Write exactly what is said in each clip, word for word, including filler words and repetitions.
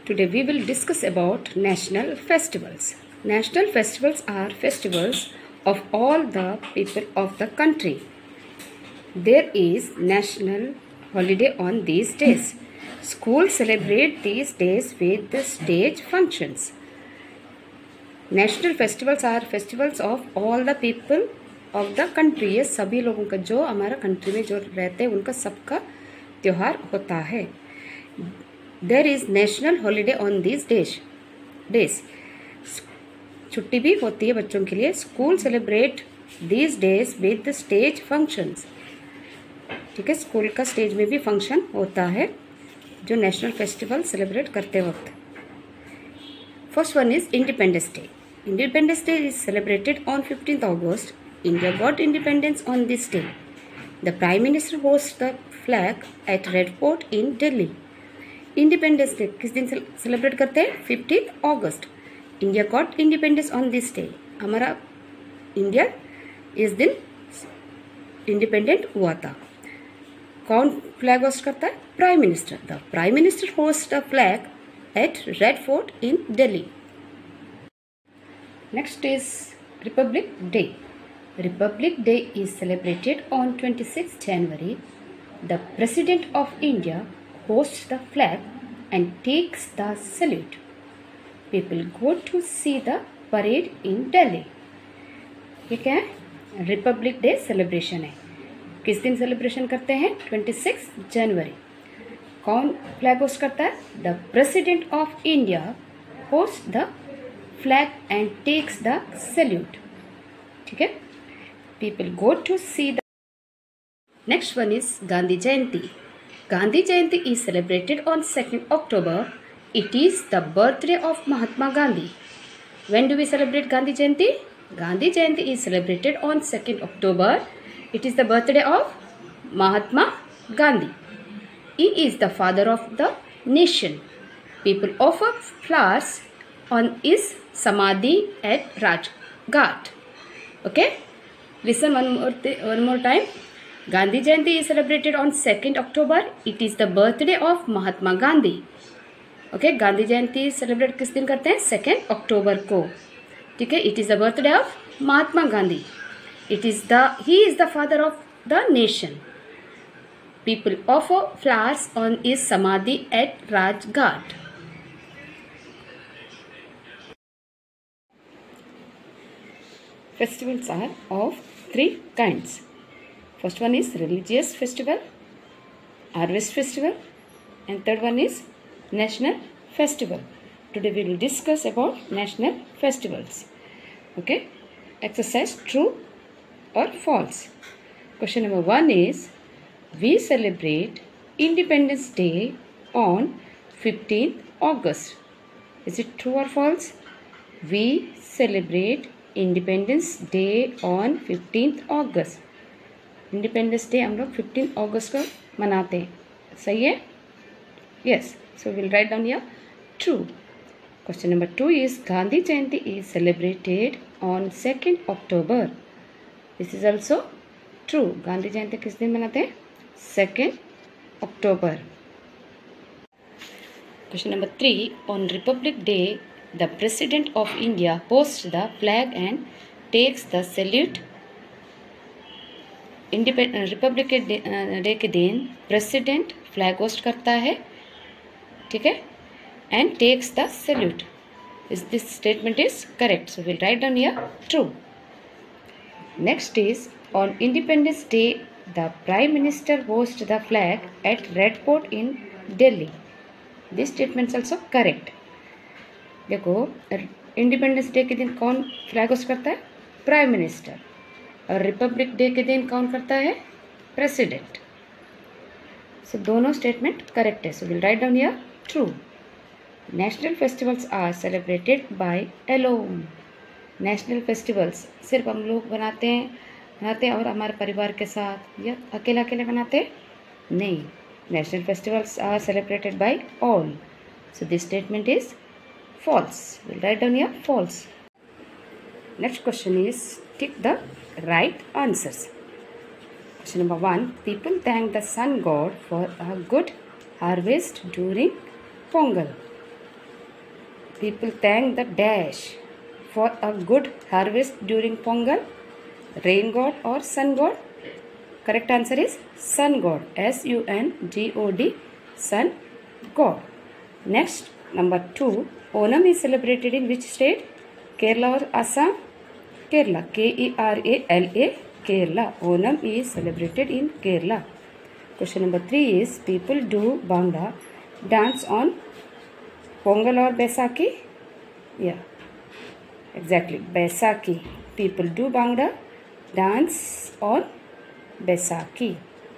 Today we will discuss about national festivals. National festivals are festivals of all the people of the country. There is national holiday on these days. Schools celebrate these days with the stage functions. National festivals are festivals of all the people of the country. ये सभी लोगों का जो हमारा country में जो रहते हैं उनका सबका त्योहार होता है. There is national holiday on these days. Days. छुट्टी भी होती है बच्चों के लिए. School celebrate these days with the stage functions. ठीक है, स्कूल का स्टेज में भी फंक्शन होता है जो नेशनल फेस्टिवल सेलिब्रेट करते वक्त. First one is independence day. Independence day is celebrated on fifteenth August. India got independence on this day. The Prime Minister hosts the flag at Red Fort in Delhi. Independence day किस दिन celebrate करते हैं? fifteenth August. India got independence on this day. हमारा India इस दिन independent हुआ था. कौन फ्लैग होस्ट करता है? Prime minister. The prime minister host the flag at Red Fort in Delhi. Next is republic day. Republic day is celebrated on twenty-sixth January. The president of India hosts the flag and takes the salute. People go to see the parade in Delhi. ये क्या है? Republic day celebration है. किस दिन celebration करते हैं? twenty-sixth January. कौन flag host करता है? The president of India host the flag and takes the salute. ठीक है, people go to see the. Next one is Gandhi Jayanti. Gandhi Jayanti is celebrated on second October. It is the birthday of Mahatma Gandhi. When do we celebrate Gandhi Jayanti? Gandhi Jayanti is celebrated on second October. It is the birthday of Mahatma Gandhi. He is the father of the nation. People offer flowers on his samadhi at Rajghat. Okay? Listen one more, one more time. Gandhi Jayanti is celebrated on second October. It is the birthday of Mahatma Gandhi. Okay, Gandhi Jayanti celebrate किस दिन करते हैं? second October को. ठीक है, it is the birthday of Mahatma Gandhi. It is the he is the father of the nation. People offer flowers on his samadhi at Rajghat. Festivals are of three kinds. First one is religious festival, harvest festival, and third one is national festival. Today we will discuss about national festivals. Okay, exercise true or false. Question number one is, we celebrate Independence Day on fifteenth August. Is it true or false? We celebrate Independence Day on fifteenth August. Independence day हम लोग fifteen अगस्त को मनाते हैं. सही है? Yes. So will write down here true. Question number two is Gandhi Jayanti is celebrated on second October. This is also true. Gandhi Jayanti किस दिन मनाते हैं? Second October. Question number three, on republic day the president of India host the flag and takes the salute. Independent republic day के दिन president flag host करता है. ठीक है, and takes the salute. Is this statement is correct. So will write down here true. Next is on Independence Day the prime minister host the flag at Red Fort in Delhi. This statement also correct. देखो, Independence Day के दिन कौन flag host करता है? Prime minister. और Republic day के दिन कौन करता है? प्रेसिडेंट. सो दोनों स्टेटमेंट करेक्ट है. So will write down here true. National festivals are celebrated by alone. National festivals सिर्फ हम लोग बनाते हैं बनाते हैं और हमारे परिवार के साथ, या अकेला अकेले बनाते हैं? नहीं. National festivals are celebrated by all. So this statement is false. We'll write down here false. Next question is tick the right answers. Question number one, people thank the sun god for a good harvest during Pongal. People thank the dash for a good harvest during Pongal. Rain god or sun god? Correct answer is sun god. S U N G O D, sun god. Next, number two. Onam is celebrated in which state? Kerala or Assam? Kerala. K E R A L A. Kerala. Onam is celebrated in Kerala. Question number three is, people do Bhangra dance on Pongal or Baisakhi? Yeah, exactly. Baisakhi. People do Bhangra dance on Baisakhi.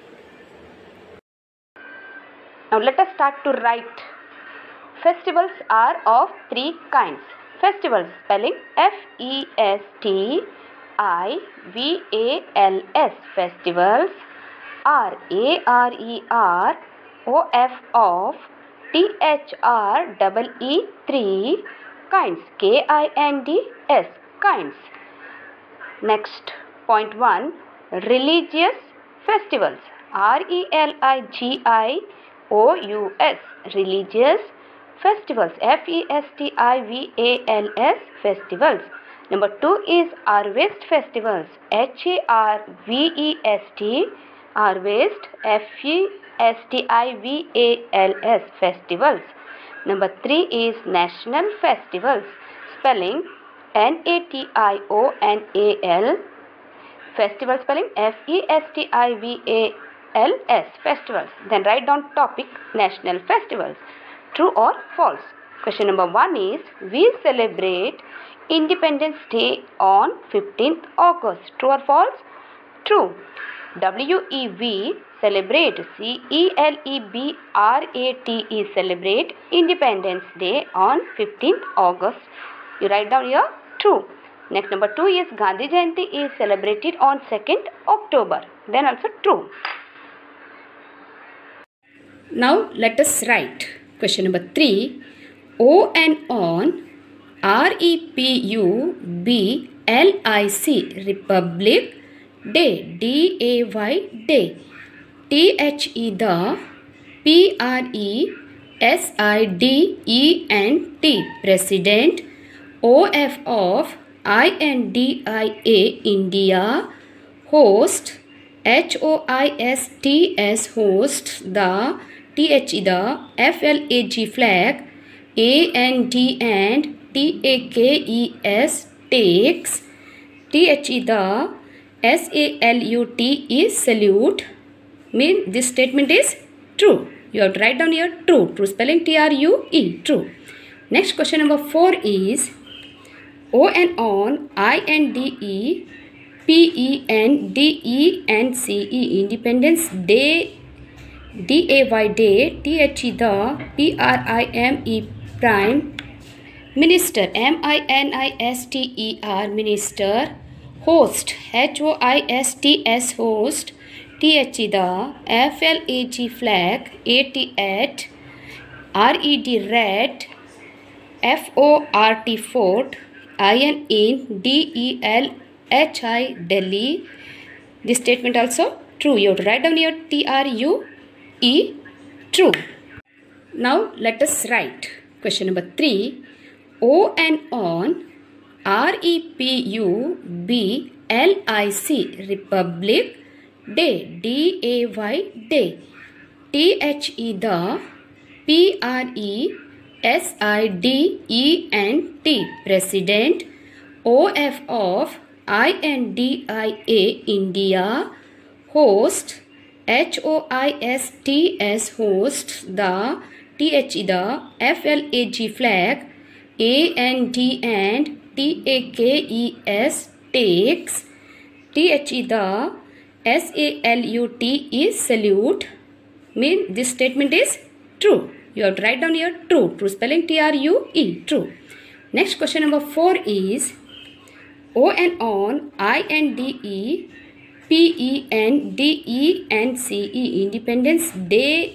Now let us start to write. Festivals are of three kinds. Festivals, spelling F E S T I V A L S. Festivals are A R E R O F of T H R E E three kinds. K I N D S. Kinds. Next, point one. Religious festivals. R E L I G I O U S. Religious festivals. F E S T I V A L S. Festivals. Number two is harvest festivals. H A R V E S T. Harvest. F E S T I V A L S. Festivals. Number three is national festivals. Spelling N A T I O N A L. Festival spelling F E S T I V A L S. Festivals. Then write down topic national festivals. True or false? Question number one is, we celebrate Independence Day on fifteenth August. True or false? True. W E V celebrate. C E L E B R A T E celebrate Independence Day on fifteenth August. You write down here true. Next, number two is Gandhi Jayanti is celebrated on second October. Then also true. Now let us write. Question number three. O and on R E P U B L I C. Republic Day. D A Y Day. T H E the. P R E S I D E N T. President. O F of I N D I A. India. Host. H O I S T S. Host. The. T H E the. F L A G. Flag. A N D and T A K E S. Takes. T H E the. S A L U T is salute. Mean this statement is true. You have to write down here true. True spelling T R U E. True. Next, question number four is O and on I N D E P E N D E N C E. Independence Day. D A Y Day. T H E the. P R I M E. Prime Minister. M I N I S T E R. Minister. Host. H O I S T S. Host. T H E the. F L A G. Flag. A T at. R E D. Red. F O R T. Fort. I N in. D E L H I. Delhi. This statement also true. You have to write down here T R U E. True. Now let us write. Question number three. O and on R E P U B L I C. Republic Day. D A Y Day. T H E the. P R E S I D E N T. President. O F of I N D I A. India. Host. H O I S T S. Host. The. T H E the. F L A G. Flag. A N D and T A K E S. Takes. T H E the. S A L U T is salute. Mean this statement is true. You have to write down here true. True spelling T R U E. True. Next, question number four is O and on I N D E P E N D E N C E. Independence Day.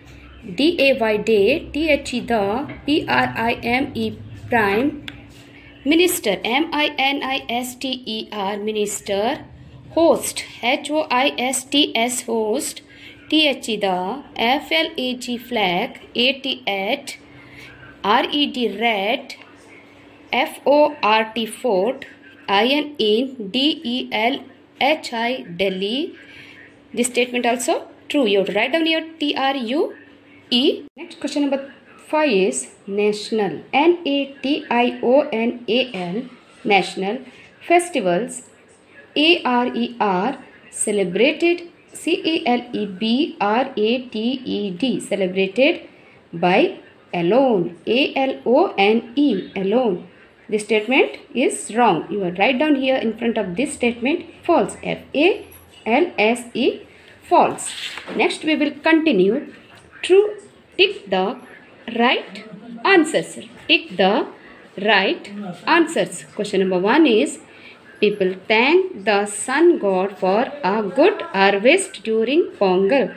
D A Y Day. T H E the. P R I M E. Prime Minister. M I N I S T E R. Minister. Host. H O I S T S. Host. T H E the. F L A G. Flag. A T at. R E D red, F O R T fort, I N in, D E L H I Delhi. This statement also true. You have to write down here T R U E. Next question number five is national. N A T I O N A L. National festivals. A R E R. Celebrated. C A L E B R A T E D. Celebrated by alone. A L O N E. Alone. This statement is wrong. You will write down here in front of this statement false. F A L S E. False. Next we will continue. True. Tick the right answers. Tick the right answers. Question number one is people thank the sun god for a good harvest during Pongal.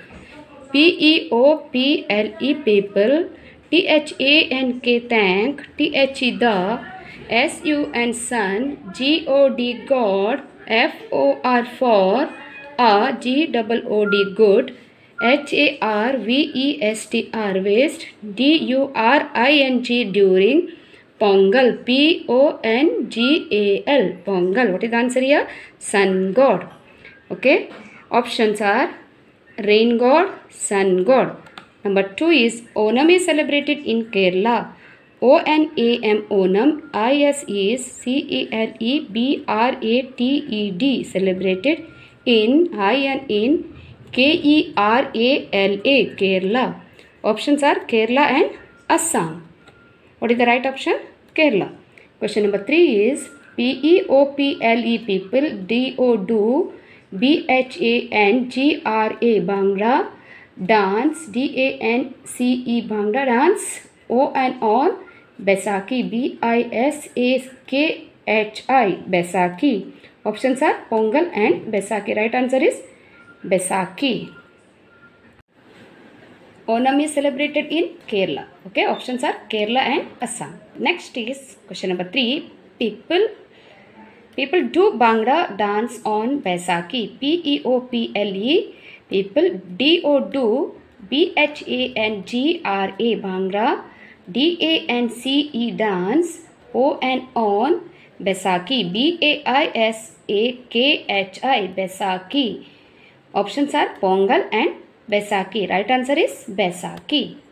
P E O P L E people. T H A N K thank. T H E the. S U N sun. G O D god. F O R for. A G O O D good. H A R V E S T harvest. D U R I N G during. Pongal. P O N G A L. Pongal. What is the answer here? Sun god. Okay. Options are rain god, sun god. Number two is Onam is celebrated in Kerala. O N A M Onam. I S is C E L E B R A T E D. Celebrated in I N in K E R A L A. Kerala. Options are Kerala and Assam. What is the right option? Kerala. Question number three is P E O P L E people. D O do. B H A N G R A Bhangra dance. D A N C E Bhangra dance. O and on Baisakhi. B I S A K H I Baisakhi. Options are Pongal and Baisakhi. Right answer is Baisakhi. Onam is celebrated in Kerala. Okay, options are Kerala and Assam. Next is question number three. People people do Bhangra dance on Baisakhi. P E O P L E people. D O do. B H A N G R A Bhangra. D A N C E dance. O and on Baisakhi. B A I S A K H I Baisakhi. Options are Pongal and Baisakhi. Right answer is Baisakhi.